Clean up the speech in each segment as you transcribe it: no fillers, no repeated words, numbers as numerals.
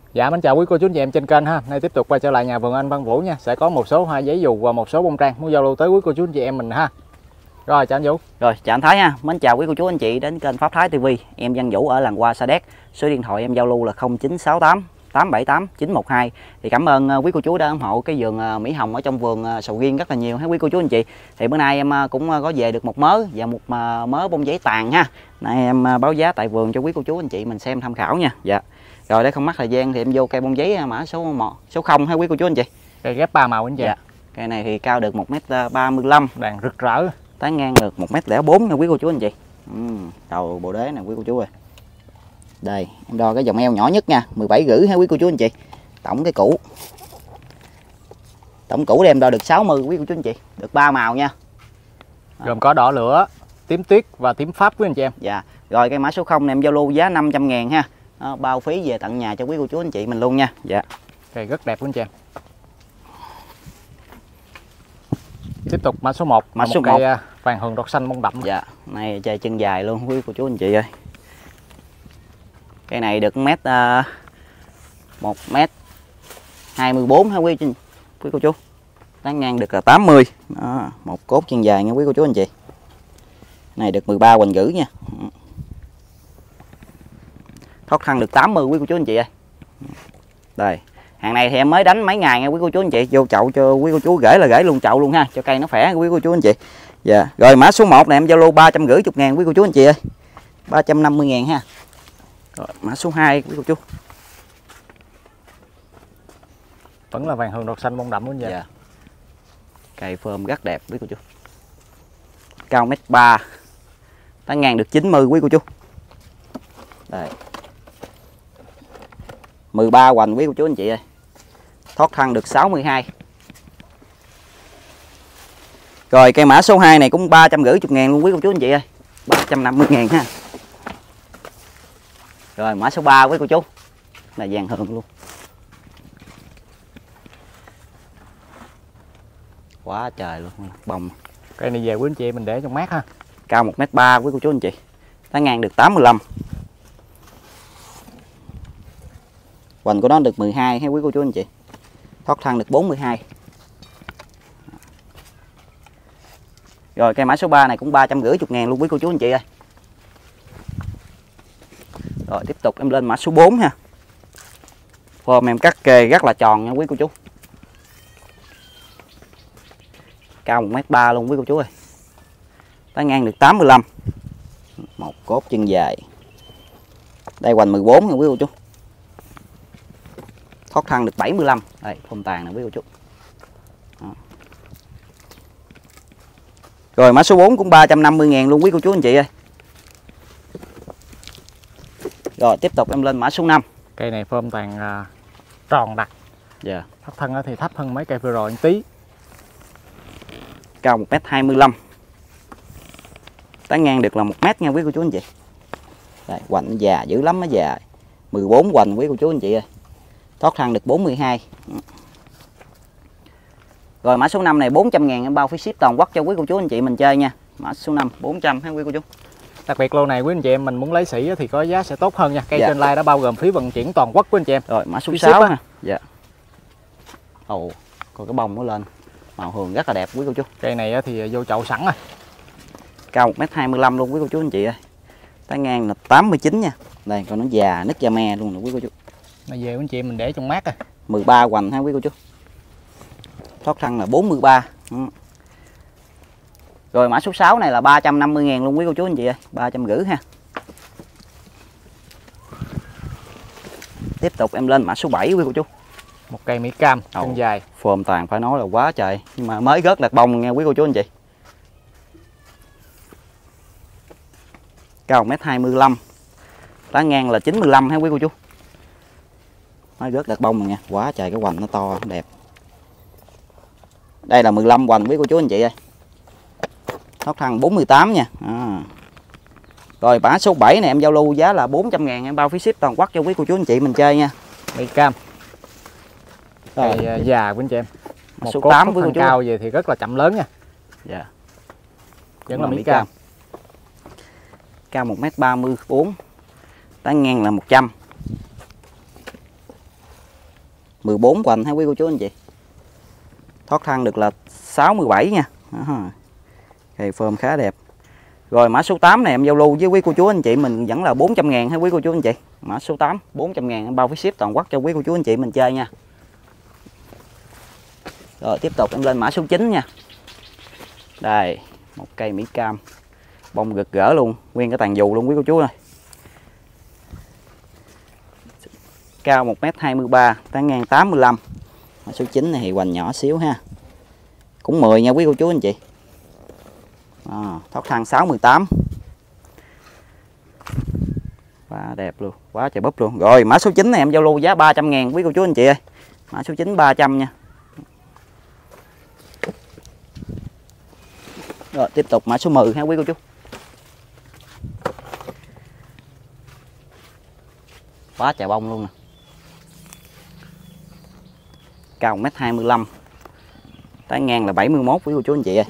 Dạ, mến chào quý cô chú anh chị em trên kênh ha. Nay tiếp tục quay trở lại nhà vườn anh Văn Vũ nha. Sẽ có một số hoa giấy dù và một số bông trang muốn giao lưu tới quý cô chú anh chị em mình ha. Rồi, chào anh Vũ. Rồi, chào anh Thái ha. Mến chào quý cô chú anh chị đến kênh Pháp Thái TV. Em Văn Vũ ở làng Hoa Sa Đéc. Số điện thoại em giao lưu là 0968 878 912. Thì cảm ơn quý cô chú đã ủng hộ cái vườn mỹ hồng ở trong vườn sầu riêng rất là nhiều ha quý cô chú anh chị. Thì bữa nay em cũng có về được một mớ và một mớ bông giấy tàn ha. Nay em báo giá tại vườn cho quý cô chú anh chị mình xem tham khảo nha. Dạ. Rồi để không mất thời gian thì em vô cây bông giấy mã số 0 ha quý cô chú anh chị. Cây ghép 3 màu anh chị. Dạ. Cây này thì cao được 1m35, đàn rực rỡ, tán ngang được 1m04 nha quý cô chú anh chị. Đầu bồ đế nè quý cô chú ơi. Đây, em đo cái vòng eo nhỏ nhất nha, 17 rưỡi ha quý cô chú anh chị. Tổng cái củ. Tổng củ để em đo được 60 quý cô chú anh chị, được 3 màu nha. gồm có đỏ lửa, tím tuyết và tím pháp quý anh chị em. Dạ. Rồi cây mã số 0 này em giao lưu giá 500.000 ha. Bao phí về tận nhà cho quý cô chú anh chị mình luôn nha. Dạ. Cây rất đẹp quý anh chị em. Tiếp tục mã số 1, mã số 1 cây vàng hường đọt xanh bông đậm. Dạ, này chơi chân dài luôn quý cô chú anh chị ơi. Cây này được 1m24 ha quý cô chú. Tán ngang được là 80. Đó, một cốt chân dài nha quý cô chú anh chị. Này được 13 hoành gửi nha. Thoát thân được 80 quý cô chú anh chị ơi. Đây, hàng này thì em mới đánh mấy ngày nha quý cô chú anh chị, vô chậu cho quý cô chú gửi là gửi luôn chậu luôn ha, cho cây nó khỏe quý cô chú anh chị. Dạ. Rồi mã số 1 này em giao lưu 350.000 quý cô chú anh chị ơi. 350.000 ha. Rồi, mã số 2 quý cô chú. Vẫn là vàng hường đọt xanh bông đậm luôn vậy. Dạ. Cây phơm rất đẹp quý cô chú. Cao 1m3. Tán ngang được 90 quý cô chú. Đây. 13 hoành quý cô chú anh chị ơi. Thoát thân được 62. Rồi cây mã số 2 này cũng 350.000 luôn quý cô chú anh chị ơi. 350.000 ha. Rồi mã số 3 quý cô chú. Là vàng hường luôn. Quá trời luôn, bông. Cây này về quý anh chị mình để trong mát ha. Cao 1m3 quý cô chú anh chị. Tán ngang được 85. Hoành của nó được 12 ha quý cô chú anh chị. Thoát thân được 42. Rồi cây mã số 3 này cũng 350.000 luôn quý cô chú anh chị ơi. Rồi tiếp tục em lên mã số 4 ha. Form em cắt kê rất là tròn nha quý cô chú. Cao 1m3 luôn quý cô chú ơi. Tán ngang được 85. Một cốt chân dài. Đây hoành 14 nha quý cô chú. Thoát thân được 75. Đây, phôm tàn nè quý cô chú. Đó. Rồi mã số 4 cũng 350.000 luôn quý cô chú anh chị ơi. Rồi tiếp tục em lên mã số 5. Cây này phôm tàn tròn đặc. Dạ. Thấp thân thì thấp hơn mấy cây vừa rồi một tí. Cao 1m25. Tán ngang được là 1m nha quý cô chú anh chị. Đây, hoành già dữ lắm, nó già. 14 hoành quý cô chú anh chị ơi. Thoát thân được 42. Rồi mã số 5 này 400.000 em bao phí ship toàn quốc cho quý cô chú anh chị mình chơi nha. Mã số 5 400 ha quý cô chú. Đặc biệt lô này quý anh chị em mình muốn lấy sỉ thì có giá sẽ tốt hơn nha. Cây Dạ. trên like đã bao gồm phí vận chuyển toàn quốc quý anh chị em. Rồi mã số Phí 6 ship ha. Dạ. Ồ, coi cái bông nó lên. Màu hường rất là đẹp quý cô chú. Cây này thì vô chậu sẵn rồi. Cao 1m25 luôn quý cô chú anh chị ơi. Tán ngang là 89 nha. Đây còn nó già nứt da me luôn nè quý cô chú. Nó về quý anh chị mình để trong mát rồi. 13 hoành ha quý cô chú. Thoát thân là 43. Rồi mã số 6 này là 350.000 luôn quý cô chú anh chị ơi. 350 ha. Tiếp tục em lên mã số 7 quý cô chú. Một cây mỹ cam chân dài. Phồm tàn phải nói là quá trời. Nhưng mà mới rớt lạc bông nha quý cô chú anh chị. Cao 1m25. Tán ngang là 95 ha quý cô chú. Mới rớt lạc bông rồi nha. Quá trời cái hoành nó to đẹp. Đây là 15 hoành quý cô chú anh chị ơi. Thoát thân 48 nha. Rồi mã số 7 này em giao lưu giá là 400.000 em bao phí ship toàn quốc cho quý cô chú anh chị mình chơi nha. Mỹ cam. Cây già của anh chị em. Một số cốt 8 quý cô chú. cao về thì rất là chậm lớn nha. Dạ. Vẫn là mỹ cam. Cao 1m34. Tán ngang là 100. 14 hoành ha quý cô chú anh chị. Thoát thân được là 67 nha. Cây phơm khá đẹp. Rồi mã số 8 này em giao lưu với quý cô chú anh chị mình vẫn là 400.000 ha quý cô chú anh chị. Mã số 8 400.000 em bao phí ship toàn quốc cho quý cô chú anh chị mình chơi nha. Rồi tiếp tục em lên mã số 9 nha. Đây, một cây Mỹ Cam bông gật gỡ luôn, nguyên cái tàn dù luôn quý cô chú ơi. Cao 1m23, tán ngang 85. Mã số 9 này thì hoành nhỏ xíu ha. Cũng 10 nha quý cô chú anh chị. Thoát thân 68. Quá đẹp luôn, quá trời búp luôn. Rồi mã số 9 này em giao lưu giá 300.000 quý cô chú anh chị ơi. Mã số 9 300 nha. Rồi tiếp tục mã số 10 ha quý cô chú. Quá trời bông luôn nè. Cao 1m25. Tán ngang là 71 quý cô chú anh chị ơi.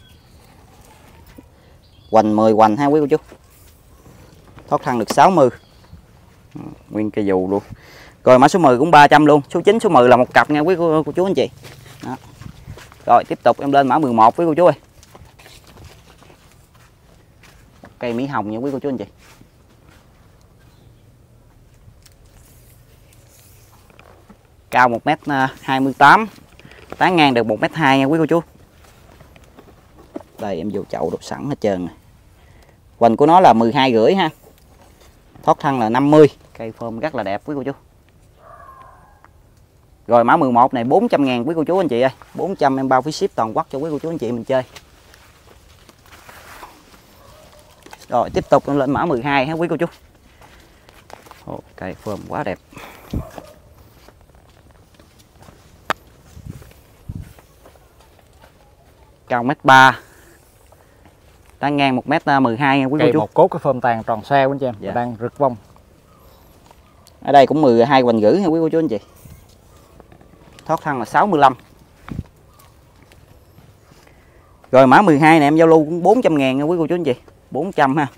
Hoành 10 hoành ha quý cô chú. Thoát thân được 60. Nguyên cây dù luôn. Rồi mã số 10 cũng 300 luôn. Số 9 số 10 là một cặp nha quý cô chú anh chị. Đó. Rồi tiếp tục em lên mã 11 quý cô chú ơi. Cây Mỹ Hồng nha quý cô chú anh chị. Cao 1m28. Tán ngang được 1m2 nha quý cô chú. Đây em vô chậu đột sẵn hết trơn này. Hoành của nó là 12,5 ha. Thoát thân là 50. Cây phơm rất là đẹp quý cô chú. Rồi mã 11 này 400.000 quý cô chú anh chị ơi. 400 em bao phí ship toàn quốc cho quý cô chú anh chị mình chơi. Rồi tiếp tục em lên mã 12 ha quý cô chú. Cây phơm quá đẹp. Cao 1m3. Tán ngang 1m12 nha quý cô chú. Một cốt cái phơm tàn tròn xe quý anh chị em. Dạ. Đang rực bông. Ở đây cũng 12 hoành gửi nha quý cô chú anh chị. Thoát thân là 65. Rồi mã 12 này em giao lưu cũng 400.000 nha quý cô chú anh chị. 400 ha.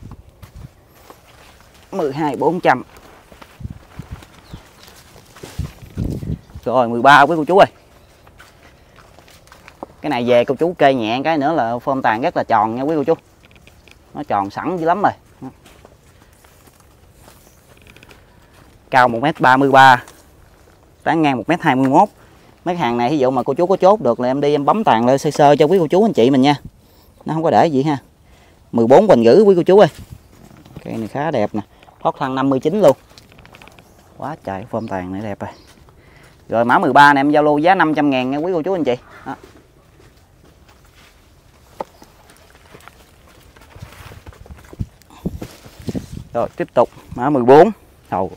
12 400. Rồi 13 quý cô chú ơi. Cái này về cô chú kê nhẹ cái nữa là phơm tàn rất là tròn nha quý cô chú. Nó tròn sẵn dữ lắm rồi. Cao 1m33. Tán ngang 1m21. Mấy hàng này ví dụ mà cô chú có chốt được là em đi em bấm tàn lên sơ sơ cho quý cô chú anh chị mình nha. Nó không có để gì ha. 14 hoành gửi quý cô chú ơi. Cây này khá đẹp nè. Thoát thân 59 luôn. Quá trời phơm tàn này đẹp rồi. Rồi mã 13 này em giao lưu giá 500.000 nha quý cô chú anh chị. Đó. Rồi tiếp tục mã 14. Rồi.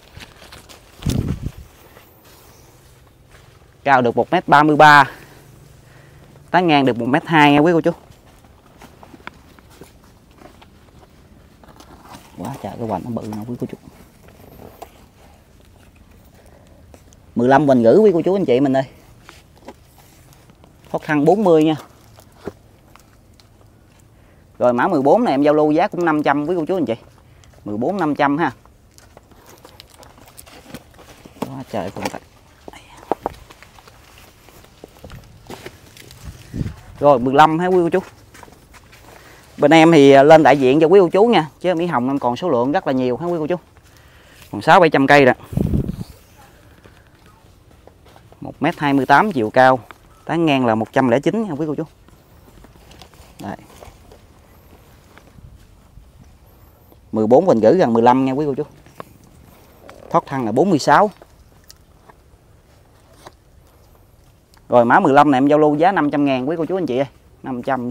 Cao được 1m33. Tán ngang được 1m2 nha quý cô chú. Quá trời cái hoành nó bự nè quý cô chú. 15 hoành gửi quý cô chú anh chị mình ơi. Thoát thân 40 nha. Rồi mã 14 này em giao lưu giá cũng 500 quý cô chú anh chị. 14 500 ha. Quá trời phồng tạch. Rồi 15 ha quý cô chú. Bên em thì lên đại diện cho quý cô chú nha, chứ Mỹ Hồng em còn số lượng rất là nhiều ha quý cô chú. Còn 600-700 cây rồi. 1m28 chiều cao, tán ngang là 109 nha quý cô chú. Đây. 14 hoành gửi gần 15 nha quý cô chú. Thoát thân là 46. Rồi mã 15 này em giao lưu giá 500.000 quý cô chú anh chị ơi. 500 nha.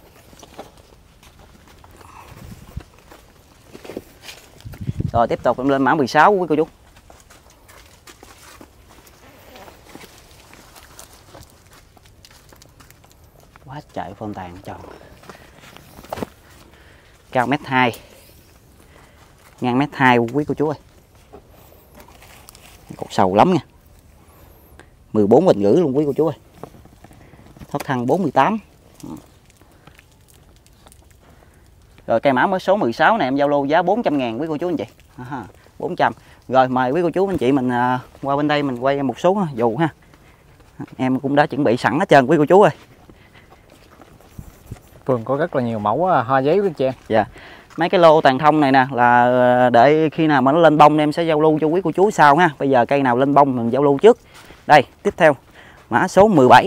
Rồi tiếp tục em lên mã 16 quý cô chú. Quá trời phơm tàn tròn. Cao 1m2. Ngang 1m2 quý cô chú ơi. Cột sầu lắm nha. 14 hoành gửi luôn quý cô chú ơi. Thoát thân 48. Rồi cây mã mới số 16 này em giao lưu giá 400.000 quý cô chú anh chị. 400. Rồi mời quý cô chú anh chị mình qua bên đây mình quay một số dù ha. Em cũng đã chuẩn bị sẵn hết trơn quý cô chú ơi. Vườn có rất là nhiều mẫu hoa giấy của anh chị em. Dạ. Mấy cái lô tàn thông này nè là để khi nào mà nó lên bông em sẽ giao lưu cho quý cô chú sau ha. Bây giờ cây nào lên bông mình giao lưu trước. Đây, tiếp theo mã số 17.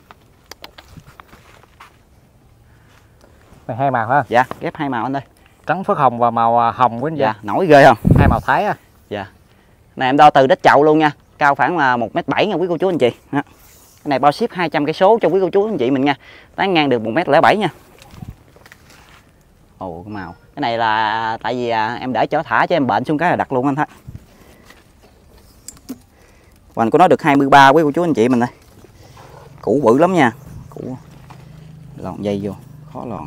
Này 2 màu ha. Dạ, ghép 2 màu anh ơi. Trắng phớt hồng và màu hồng của anh chị. Dạ, nổi ghê không? 2 màu Thái á. Dạ. Này em đo từ đít chậu luôn nha. Cao khoảng là 1m7 nha quý cô chú anh chị. Đó. Cái này bao ship 200 cây số cho quý cô chú anh chị mình nha. Tán ngang được 1m07 nha. Ồ cái màu. Cái này là tại vì em để cho thả cho em bệnh xuống cái là đặt luôn anh thấy. Hoành của nó được 23 quý cô chú anh chị mình đây. Củ bự lắm nha. Củ lòn dây vô, khó lòn.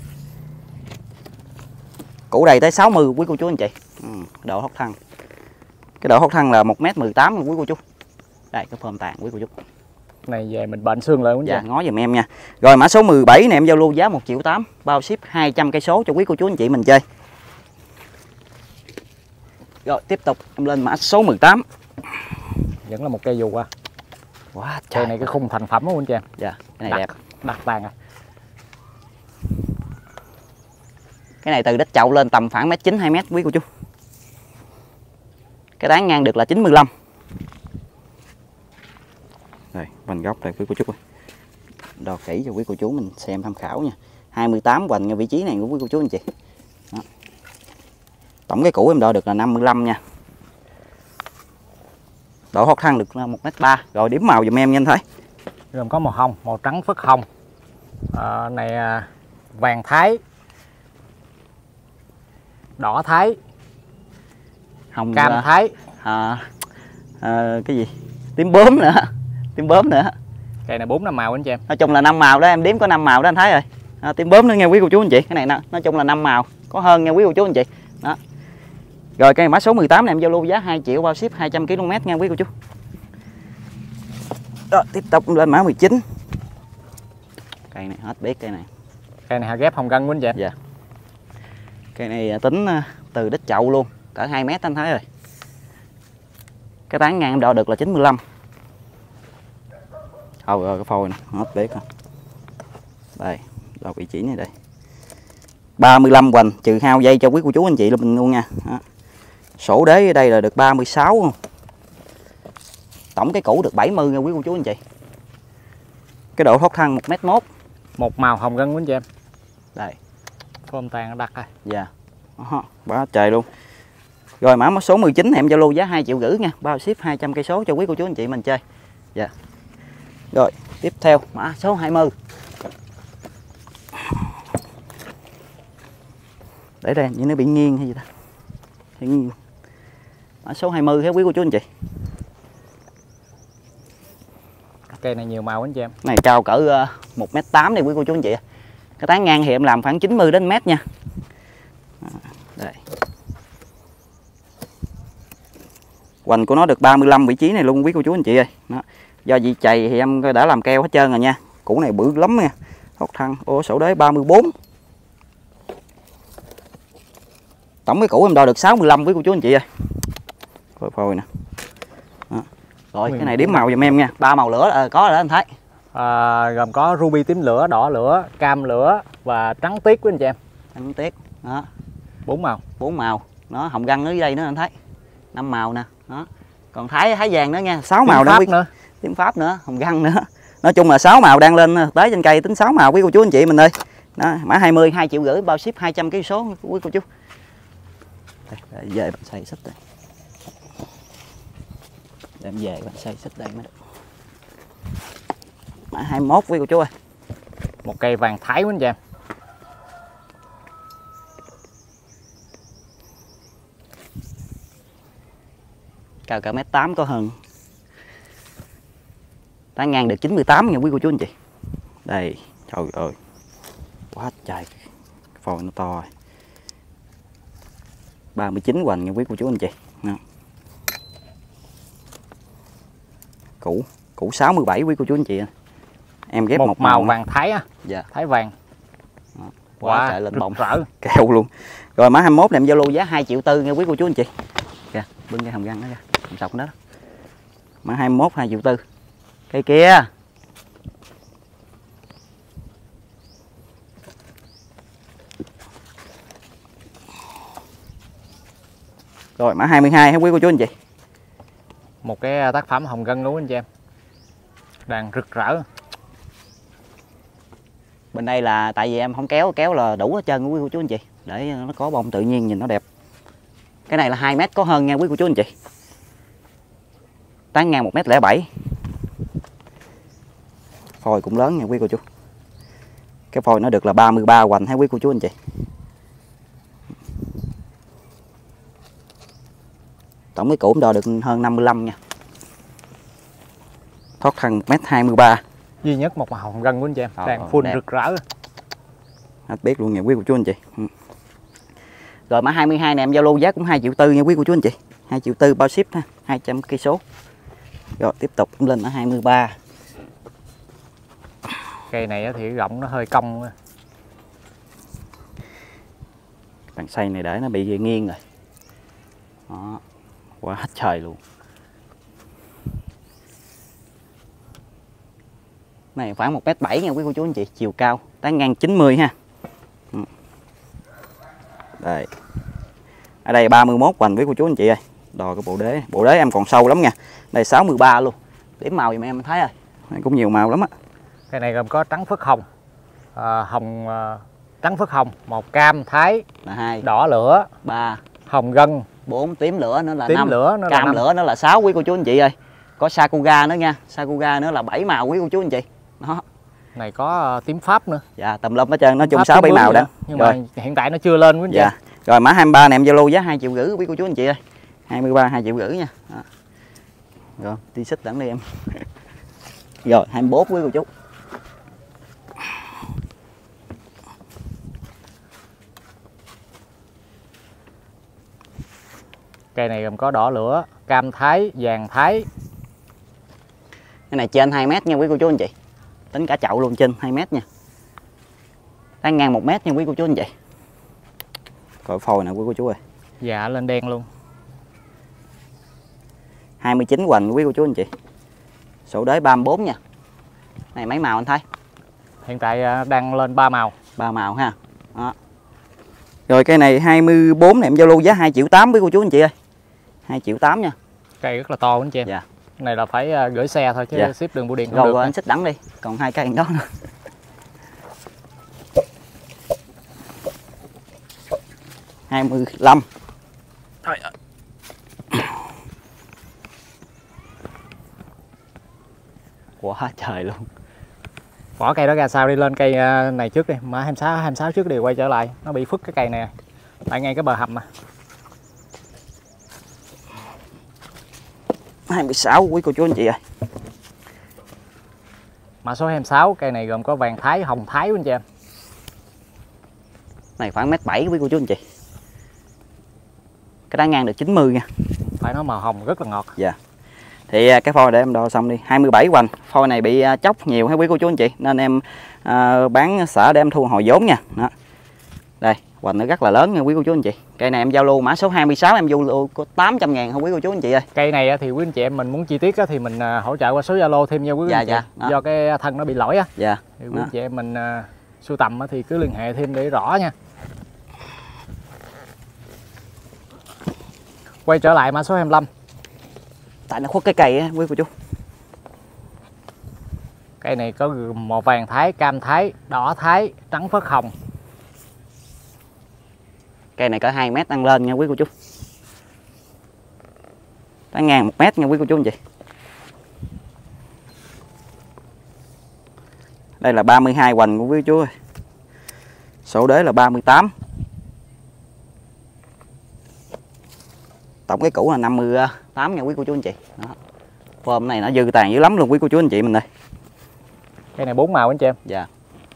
Củ đầy tới 60 quý cô chú anh chị. Độ hốc thân. Cái độ hốc thân là 1m18 quý cô chú. Đây cái phơm tàn quý cô chú. Này về mình bệnh xương lại cũng dạ, ngó giùm em nha. Rồi mã số 17 này em giao lưu giá 1.8 triệu, bao ship 200 cây số cho quý cô chú anh chị mình chơi. Rồi tiếp tục em lên mã số 18. Vẫn là một cây dù qua. Wow, cây này cái khung thành phẩm của anh chị em. Dạ, cái này đẹp. Đặt tàn à. Cái này từ đít chậu lên tầm khoảng 1m9 2m quý cô chú. Cái tán ngang được là 95. Đây, vành góc đây quý cô chú ơi. Đo kỹ cho quý cô chú mình xem tham khảo nha. 28 vành ngay vị trí này của quý cô chú anh chị. Đó. Tổng cái củ em đo được là 55 nha. Độ hốc thân được là 1m3. Rồi điểm màu dùm em nha anh thấy. Gồm có màu hồng, màu trắng phớt hồng. Này vàng Thái, đỏ Thái, Hồng cam Thái, cái gì? Tím bướm nữa. Tím bướm nữa. Cây này 4-5 màu anh chị em. Nói chung là 5 màu đó, em đếm có 5 màu đó anh thấy rồi. Tím bướm nữa nghe quý cô chú anh chị. Cái này nè, nói chung là 5 màu, có hơn nha quý cô chú anh chị. Đó. Rồi cây mã số 18 này em giao lưu giá 2 triệu bao ship 200 km nha quý cô chú. Đó, tiếp tục lên mã 19. Cây này hết biết cây này. Cây này ghép hồng gân của anh chị em. Dạ. Cây này tính từ đít chậu luôn, cỡ 2 mét anh thấy rồi. Cái tán ngang em đo được là 95. Rồi cái phôi này hết biết rồi. Đây, đo vị trí này đây. 35 hoành trừ hao dây cho quý cô chú anh chị luôn nha. Đó. Sổ đế ở đây là được 36 không? Tổng cái củ được 70 nha quý cô chú anh chị. Cái độ thoát thân 1m1. Một màu hồng gân của anh chị em. Đây. Phơm tàn nó đặt rồi. Dạ. Quá trời luôn. Rồi mã số 19 em giao lưu giá 2,5 triệu nha, bao ship 200 cây số cho quý cô chú anh chị mình chơi. Dạ. Rồi, tiếp theo mã số 20. Để đây, như nó bị nghiêng hay gì ta? Nghiêng. Mã số 20 hết quý cô chú anh chị. Cây này nhiều màu anh chị em. Này cao cỡ 1m8 này quý cô chú anh chị. Cái tán ngang thì em làm khoảng 90 đến mét nha. Đây. Hoành của nó được 35 vị trí này luôn quý cô chú anh chị ơi. Đó. Do vị chày thì em đã làm keo hết trơn rồi nha. Củ này bự lắm nha. Hốc thân, sổ đế 34. Tổng cái củ em đo được 65 quý cô chú anh chị ơi. Phôi nè. Đó. Rồi cái này điểm màu giùm em nha. 3 màu lửa có rồi đó anh thấy. Gồm có ruby tím lửa, đỏ lửa, cam lửa và trắng tiết của anh chị em. Trắng tiết. Đó. 4 màu. 4 màu. Nó hồng găng ở đây nữa anh thấy. 5 màu nè. Đó. Còn thái vàng nữa nha, 6 màu Pháp nữa. Tím Pháp nữa, hồng găng nữa. Nói chung là 6 màu đang lên tới trên cây tính 6 màu quý cô chú anh chị mình ơi. Đó, mã 20 2,5 triệu bao ship 200 kg số quý cô chú. Đây, về bạn xay xích đây. Để em về bạn xay xích đây mới được. Mã 21 quý cô chú ơi. Một cây vàng Thái của anh chị em. Cao cỡ 1m8 có hơn. Tán ngang được 98 nha quý cô chú anh chị. Đây, trời ơi. Quá trời. Phôi nó to rồi. 39 hoành nha quý cô chú anh chị. Đó. Củ 67 quý cô chú anh chị. Em ghép một màu vàng Thái á. Dạ. Thái vàng. Quá trời lên bông rỡ. keo luôn. Rồi mã 21 này em giao lưu giá 2,4 triệu nha quý cô chú anh chị. Kìa. bưng cái hầm găng đó ra, hầm sọc đó. Mã 21 2,4 triệu. Cây kia. Rồi mã 22 hả quý cô chú anh chị. Một cái tác phẩm hồng gân luôn anh chị em. Đàn rực rỡ. Bên đây là tại vì em không kéo là đủ hết trơn quý cô chú anh chị, để nó có bông tự nhiên nhìn nó đẹp. Cái này là 2 mét có hơn nha quý cô chú anh chị. Tán ngang 1,07 m. Phôi cũng lớn nha quý cô chú. Cái phôi nó được là 33 hoành hả quý cô chú anh chị. Tổng cái củ đo được hơn 55 nha. Thoát thân 1,23 m. Duy nhất một màu hồng gân của anh chị em. Đàn full rực rỡ. Hết biết luôn nha quý cô chú anh chị. Rồi mã 22 này em giao lưu giá cũng 2,4 triệu nha quý cô chú anh chị. 2,4 triệu bao ship ha, 200 cây số. Rồi tiếp tục lên mã 23. Cây này thì rộng nó hơi cong. Đằng xây này để nó bị nghiêng rồi. Đó. Quá hết trời luôn. Này khoảng 1,7 m nha quý cô chú anh chị, chiều cao, tán ngang 90 ha. Đây. Ở đây 31 hoành quý cô chú anh chị ơi. Đo cái bộ đế em còn sâu lắm nha. Đây 63 luôn. Điểm màu giùm em thấy rồi. Này cũng nhiều màu lắm á. Cây này gồm có trắng phất hồng, trắng phất hồng, màu cam thái, Là 2, đỏ lửa, 3, hồng gân, 4, tím lửa nữa là tím 5, lửa nữa là cam 5. lửa nữa là 6 quý cô chú anh chị ơi. Có Sakuga nữa nha. Sakuga nữa là 7 màu quý cô chú anh chị. Đó. Này có tím pháp nữa. Dạ tùm lum hết trơn, nói chung Pháp 6 7 màu đó. Nhưng Rồi. mà hiện tại nó chưa lên quý anh chị. Dạ. Rồi mã 23 này em giao lưu giá 2,5 triệu quý cô chú anh chị ơi. 23 2,5 triệu nha. Đó. Rồi, đi xích đẳng đi em. Rồi 24 quý cô chú. Cây này gồm có đỏ lửa, cam thái, vàng thái. Cái này trên 2 mét nha quý cô chú anh chị. Tính cả chậu luôn, trên 2 mét nha. Tán ngang 1 mét nha quý cô chú anh chị. Coi phôi nè quý cô chú ơi. Dạ lên đen luôn. 29 hoành quý cô chú anh chị. Sổ đế 34 nha. Này mấy màu anh thấy? Hiện tại đang lên 3 màu. 3 màu ha. Đó. Rồi cây này 24 này em giao lưu giá 2,8 triệu với cô chú anh chị ơi. 2,8 triệu nha. Cây rất là to anh chị em. Dạ. Cái này là phải gửi xe thôi chứ Dạ. ship đường bưu điện không Rồi, được. rồi anh xích đẳng đi. Còn 2 cây đó nữa. Hai 25. Quá trời luôn. Bỏ cây đó ra sau đi, lên cây này trước đi. Mã 26 trước đi, quay trở lại. Nó bị phức cái cây này. Tại ngay cái bờ hầm mà. 26 quý cô chú anh chị ơi. Mã số 26, cây này gồm có vàng thái, hồng thái anh chị em. Này khoảng 1,7 m quý cô chú anh chị. Cái đá ngang được 90 nha. Phải nói màu hồng rất là ngọt. Dạ. Thì cái phôi để em đo xong đi, 27 hoành. Phôi này bị chóc nhiều hay quý cô chú anh chị, nên em bán xả để em thu hồi vốn nha. Đó. Đây, hoành nó rất là lớn nha quý cô chú anh chị. Cây này em giao lưu mã số 26 em giao lưu có 800.000 không quý cô chú anh chị ơi. Cây này thì quý anh chị em mình muốn chi tiết thì mình hỗ trợ qua số Zalo thêm nha quý anh chị. Đó. Do cái thân nó bị lỗi á. Dạ. Thì quý anh chị em mình sưu tầm thì cứ liên hệ thêm để rõ nha. Quay trở lại mã số 25. Tại nó khuất cái cây á quý cô chú. Cây này có màu vàng thái, cam thái, đỏ thái, trắng phất hồng. Cây này cỡ 2 mét tăng lên nha quý cô chú. Tán ngang 1 mét nha quý cô chú anh chị. Đây là 32 hoành của quý cô chú ơi. Sổ đế là 38. Tổng cái củ là 58 nha quý cô chú anh chị. Đó. Phơm này nó dư tàn dữ lắm luôn quý cô chú anh chị mình đây. Cây này 4 màu anh chị em. Dạ.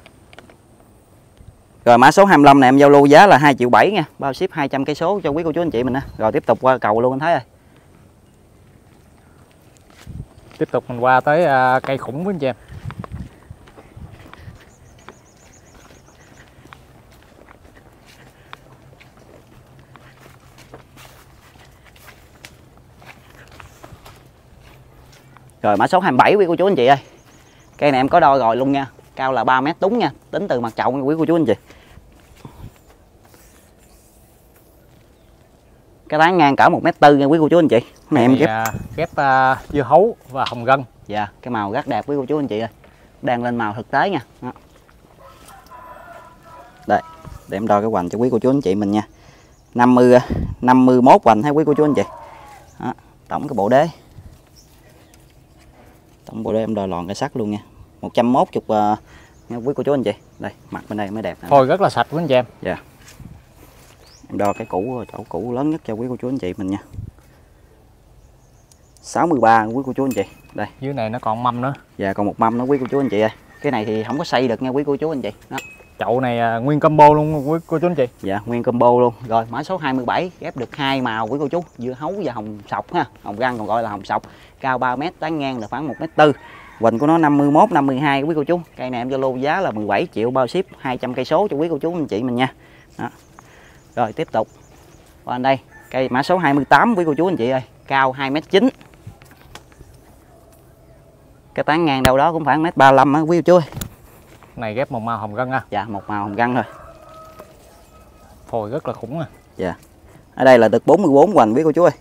Rồi mã số 25 này em giao lưu giá là 2,7 triệu nha, bao ship 200 cây số cho quý cô chú anh chị mình nè. Rồi tiếp tục qua cầu luôn anh thấy ơi. Tiếp tục mình qua tới cây khủng với anh chị em. Rồi mã số 27 quý cô chú anh chị ơi. Cây này em có đo rồi luôn nha. Cao là 3 mét đúng nha, tính từ mặt chậu nha quý cô chú anh chị. Cái tán ngang cỡ 1m4 nha quý cô chú anh chị. Này em ghép dưa hấu và hồng gân. Dạ, cái màu rất đẹp quý cô chú anh chị ơi. Đang lên màu thực tế nha. Đó. Đây, để em đo cái hoành cho quý cô chú anh chị mình nha. 51 hoành hay quý cô chú anh chị. Đó, tổng cái bộ đế. Tổng bộ đế em đo lòn cái sắt luôn nha. 110 nha quý cô chú anh chị. Đây, mặt bên đây mới đẹp. Phôi rất là sạch quý anh chị em. Dạ. Em đo cái củ, chỗ củ lớn nhất cho quý cô chú anh chị mình nha. 63 quý cô chú anh chị. Đây. Dưới này nó còn mâm nữa. Dạ, còn một mâm nữa quý cô chú anh chị ơi. Cái này thì không có xây được nha quý cô chú anh chị. Đó. Chậu này nguyên combo luôn quý cô chú anh chị. Dạ, nguyên combo luôn. Rồi mã số 27 ghép được 2 màu quý cô chú, dưa hấu và hồng sọc ha. Hồng găng còn gọi là hồng sọc. Cao 3 m, tán ngang là khoảng 1m4. Hoành của nó 51 52 quý cô chú. Cây này em Zalo giá là 17 triệu bao ship 200 cây số cho quý cô chú anh chị mình nha. Đó. Rồi tiếp tục. Qua đây, cây mã số 28 quý cô chú anh chị ơi, cao 2m9. Cái tán ngang đâu đó cũng khoảng 1m35 á quý cô chú ơi. Này ghép một màu hồng gân ha. Dạ, một màu hồng găng thôi. Phôi rất là khủng à. Dạ. Ở đây là được 44 hoành quý cô chú ơi.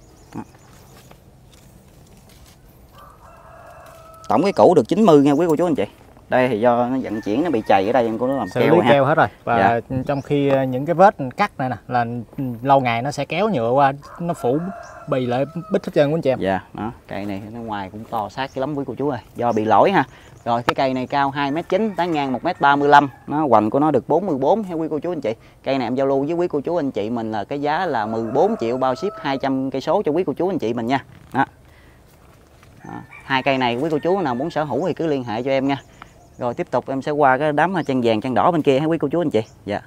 Tổng cái củ được 90 nha quý cô chú anh chị. Đây thì do nó vận chuyển nó bị chày ở đây em cũng nó làm xử lý keo hết rồi. Và dạ. Trong khi những cái vết cắt này nè là lâu ngày nó sẽ kéo nhựa qua, nó phủ bì lại bít hết trơn quý anh chị em. Dạ, đó, cây này nó ngoài cũng to sát cái lắm quý cô chú ơi, do bị lỗi ha. Rồi cái cây này cao 2m9, tán ngang 1m35, nó hoành của nó được 44 theo quý cô chú anh chị. Cây này em giao lưu với quý cô chú anh chị mình là cái giá là 14 triệu bao ship 200 cây số cho quý cô chú anh chị mình nha. Đó. Đó. Hai cây này quý cô chú nào muốn sở hữu thì cứ liên hệ cho em nha. Rồi tiếp tục em sẽ qua cái đám chân vàng chân đỏ bên kia hả quý cô chú anh chị. Dạ.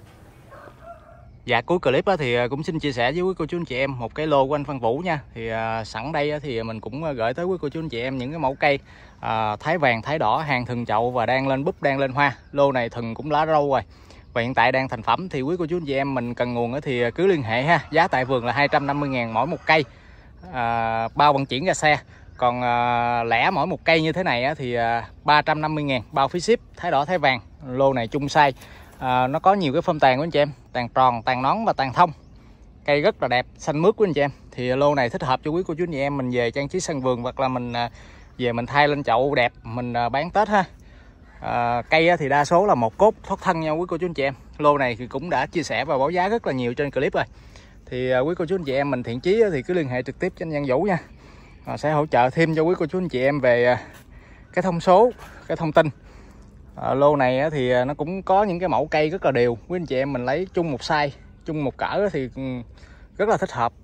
Dạ, cuối clip thì cũng xin chia sẻ với quý cô chú anh chị em một cái lô của anh Phan Vũ nha. Thì sẵn đây thì mình cũng gửi tới quý cô chú anh chị em những cái mẫu cây thái vàng, thái đỏ, hàng thừng chậu và đang lên búp, đang lên hoa. Lô này thừng cũng lá râu rồi và hiện tại đang thành phẩm. Thì quý cô chú anh chị em mình cần nguồn thì cứ liên hệ ha. Giá tại vườn là 250.000 mỗi một cây, bao vận chuyển ra xe. Còn lẻ mỗi một cây như thế này thì 350.000 bao phí ship. Thái đỏ, thái vàng, lô này chung size. Nó có nhiều cái phơm tàn của anh chị em, tàn tròn, tàn nón và tàn thông. Cây rất là đẹp, xanh mướt của anh chị em. Thì lô này thích hợp cho quý cô chú anh chị em mình về trang trí sân vườn, hoặc là mình về mình thay lên chậu đẹp mình bán Tết ha. Cây thì đa số là một cốt thoát thân nha quý cô chú anh chị em. Lô này thì cũng đã chia sẻ và báo giá rất là nhiều trên clip rồi. Thì quý cô chú anh chị em mình thiện chí thì cứ liên hệ trực tiếp cho anh Văn Vũ nha. Sẽ hỗ trợ thêm cho quý cô chú anh chị em về cái thông số, cái thông tin. Lô này thì nó cũng có những cái mẫu cây rất là đều. Quý anh chị em mình lấy chung một size, chung một cỡ thì rất là thích hợp.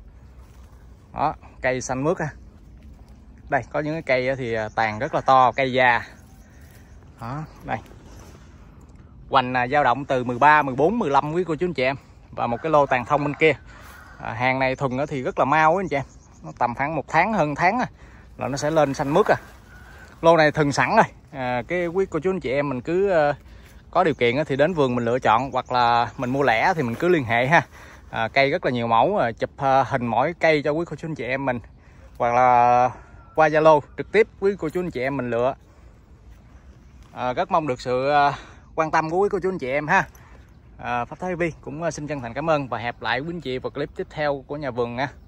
Đó, cây xanh mướt ha. Đây có những cái cây thì tàn rất là to, cây già. Đó, đây. Hoành dao động từ 13, 14, 15 quý cô chú anh chị em. Và một cái lô tàn thông bên kia. Hàng này thuần thì rất là mau quý anh chị em. Nó tầm khoảng 1 tháng, hơn tháng là nó sẽ lên xanh mướt. Lô này thừng sẵn rồi. Cái quý cô chú anh chị em mình cứ có điều kiện thì đến vườn mình lựa chọn, hoặc là mình mua lẻ thì mình cứ liên hệ ha. Cây rất là nhiều mẫu, chụp hình mỗi cây cho quý cô chú anh chị em mình, hoặc là qua Zalo trực tiếp quý cô chú anh chị em mình lựa. Rất mong được sự quan tâm của quý cô chú anh chị em ha. Pháp Thái TV cũng xin chân thành cảm ơn và hẹn lại quý anh chị vào clip tiếp theo của nhà vườn nha.